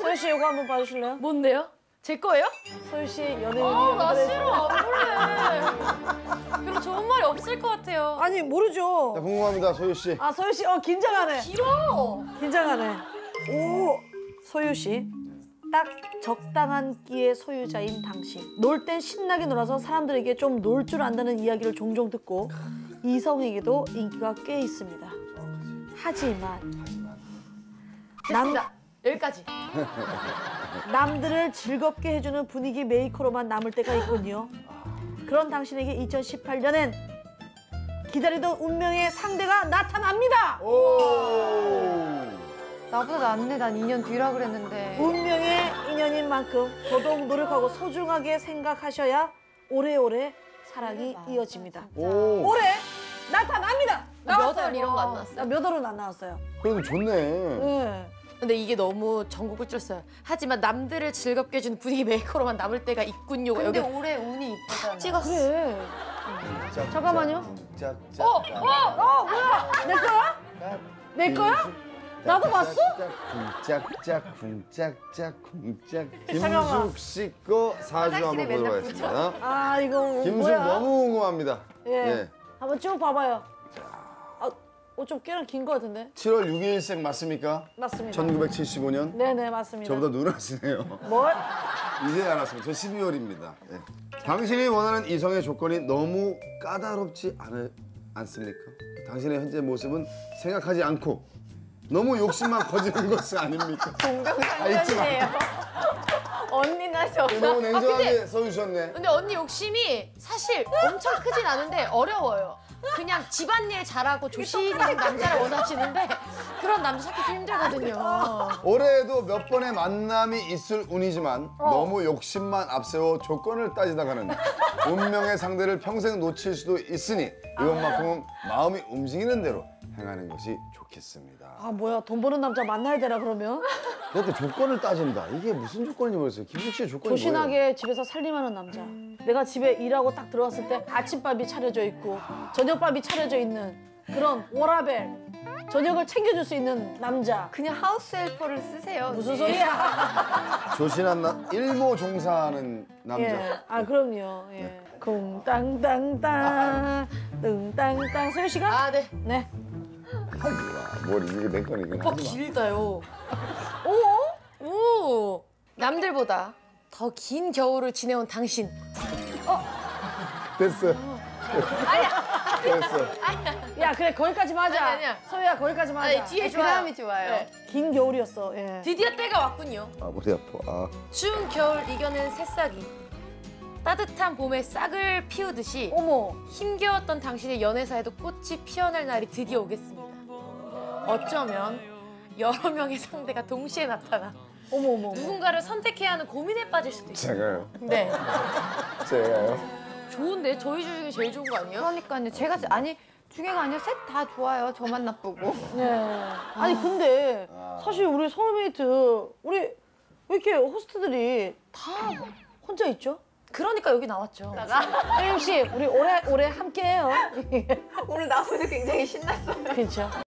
소유 씨 이거 한번 봐주실래요? 뭔데요? 제 거예요? 소유 씨 연예인이 나 싫어. 안 볼래. 별로 좋은 말이 없을 것 같아요. 아니 모르죠. 자, 궁금합니다, 소유 씨. 아 소유 씨 긴장하네. 길어. 긴장하네. 오 소유 씨. 딱 적당한 끼의 소유자인 당신. 놀 땐 신나게 놀아서 사람들에게 좀 놀 줄 안다는 이야기를 종종 듣고 이성에게도 인기가 꽤 있습니다. 하지만 됐습니다. 여기까지. 남들을 즐겁게 해주는 분위기 메이커로만 남을 때가 있군요. 그런 당신에게 2018년엔 기다리던 운명의 상대가 나타납니다. 오. 나보다 낫네. 난 2년 뒤라 그랬는데. 운명의 인연인 만큼 더더욱 노력하고 소중하게 생각하셔야 오래오래 사랑이 이어집니다. 오. 올해 나타납니다. 몇 월 이런 거 안 나왔어요? 몇 월은 안 나왔어요. 그래도 좋네. 네. 근데 이게 너무 전곡을 찔렀어요. 하지만 남들을 즐겁게 해주는 분위기 메이커로만 남을 때가 있군요. 근데 여기 올해 운이 이쁘잖아. 찍었어. 그래. 잠깐만요. 뭐야? 내 거야? 내 거야? 나도 봤어? 쿵짝짝 쿵짝짝 쿵짝. 잠깐만. 김숙 씨 거 사주 한번 보도록 하겠습니다. 아 이거 김숙 뭐야? 너무 궁금합니다. 예. 예. 한번 쭉 봐봐요. 좀 꽤나 긴 거 같은데? 7월 6일생 맞습니까? 맞습니다. 1975년? 네네 맞습니다. 저보다 누나시네요. 뭘? 이제 알았습니다. 저 12월입니다. 예. 당신이 원하는 이성의 조건이 너무 까다롭지 않습니까? 당신의 현재 모습은 생각하지 않고 너무 욕심만 거지는 것이 아닙니까? 동병상련이에요. 언니나 저. 너무 냉정하게 써주셨네. 근데 언니 욕심이 사실 엄청 크진 않은데 어려워요. 그냥 집안일 잘하고 조심 있는 남자를 원하시는데 그런 남자 찾기 힘들거든요. 올해에도 몇 번의 만남이 있을 운이지만 너무 욕심만 앞세워 조건을 따지다가는 운명의 상대를 평생 놓칠 수도 있으니 이것만큼은 마음이 움직이는 대로 행하는 것이 좋겠습니다. 아 뭐야 돈 버는 남자 만나야 되나 그러면? 그래도 조건을 따진다. 이게 무슨 조건인지 모르겠어요. 김숙 씨의 조건이 조신하게 뭐예요? 집에서 살림하는 남자. 내가 집에 일하고 딱 들어왔을 때 아침밥이 차려져 있고 저녁밥이 차려져 있는 그런 워라벨. 저녁을 챙겨줄 수 있는 남자. 그냥 하우스 헬퍼를 쓰세요. 무슨 언니. 소리야? 조신한 일모 종사하는 남자. 예. 아 그럼요. 예. 쿵땅땅땅 뚱땅땅 소유 씨가? 아 네. 네. 하지 마. 뭘 이게 내 거니까. 오빠 하지 마. 길다요. 오. 남들보다 더 긴 겨울을 지내온 당신. 됐어. 됐어. 야 그래 거기까지만 하자. 아니야. 소유야 거기까지만 하자. 아니, 뒤에 그 다음이 좋아요. 네. 긴 겨울이었어. 예. 드디어 때가 왔군요. 아 머리 아파. 아. 추운 겨울 이겨낸 새싹이 따뜻한 봄에 싹을 피우듯이 어머. 힘겨웠던 당신의 연애사에도 꽃이 피어날 날이 드디어 오겠습니다. 어쩌면 여러 명의 상대가 동시에 나타나 어머 어머. 누군가를 선택해야 하는 고민에 빠질 수도 있어요. 제가요. 네. 제가요. 좋은데 저희 중에 제일 좋은 거 아니에요? 그러니까요. 제가 아니 중에가 아니라 셋 다 좋아요. 저만 나쁘고. 네. 아니 근데 사실 우리 소울메이트 우리 왜 이렇게 호스트들이 다 혼자 있죠? 그러니까 여기 나왔죠. 혜림 씨 우리 오래 함께해요. 오늘 나오면서 굉장히 신났어요. 그렇죠.